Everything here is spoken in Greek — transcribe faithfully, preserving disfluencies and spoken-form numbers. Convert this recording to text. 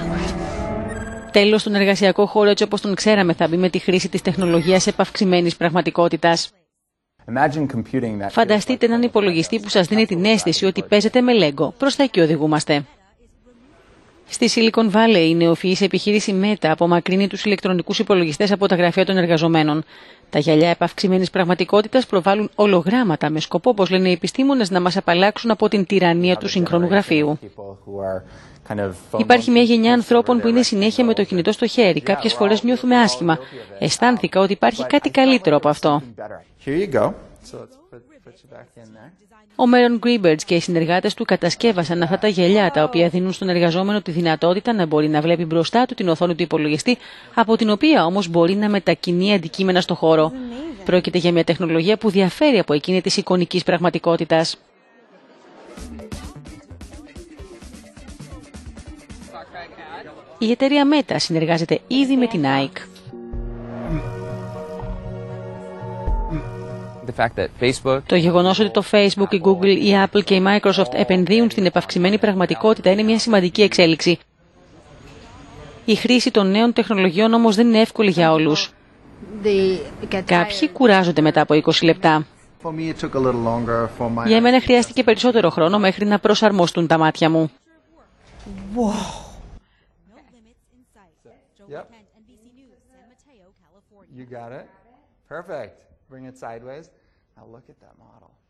Τέλος, στον εργασιακό χώρο έτσι όπως τον ξέραμε θα μπει με τη χρήση της τεχνολογίας επαυξημένης πραγματικότητας. Φανταστείτε έναν υπολογιστή που σας δίνει την αίσθηση ότι παίζετε με Lego. Προς τα εκεί οδηγούμαστε. Στη Silicon Valley, η νεοφυής επιχείρηση Meta απομακρύνει τους ηλεκτρονικούς υπολογιστές από τα γραφεία των εργαζομένων. Τα γυαλιά επαυξημένης πραγματικότητας προβάλλουν ολογράμματα με σκοπό, όπως λένε οι επιστήμονες, να μας απαλλάξουν από την τυραννία του σύγχρονου γραφείου. Υπάρχει μια γενιά ανθρώπων που είναι συνέχεια με το κινητό στο χέρι. Κάποιες φορές νιώθουμε άσχημα. Αισθάνθηκα ότι υπάρχει κάτι καλύτερο από αυτό. Ο Μέρον Γκρίμπερτς και οι συνεργάτες του κατασκεύασαν αυτά τα γυαλιά, τα οποία δίνουν στον εργαζόμενο τη δυνατότητα να μπορεί να βλέπει μπροστά του την οθόνη του υπολογιστή, από την οποία όμως μπορεί να μετακινεί αντικείμενα στο χώρο. Πρόκειται για μια τεχνολογία που διαφέρει από εκείνη της εικονικής πραγματικότητας. Η εταιρεία Meta συνεργάζεται ήδη με την Nike. Το γεγονός ότι το Facebook, η Google, η Apple και η Microsoft επενδύουν στην επαυξημένη πραγματικότητα είναι μια σημαντική εξέλιξη. Η χρήση των νέων τεχνολογιών όμως δεν είναι εύκολη για όλους. Κάποιοι κουράζονται μετά από είκοσι λεπτά. Για μένα χρειάστηκε περισσότερο χρόνο μέχρι να προσαρμοστούν τα μάτια μου. You got it? Perfect. Bring it sideways. Now look at that model.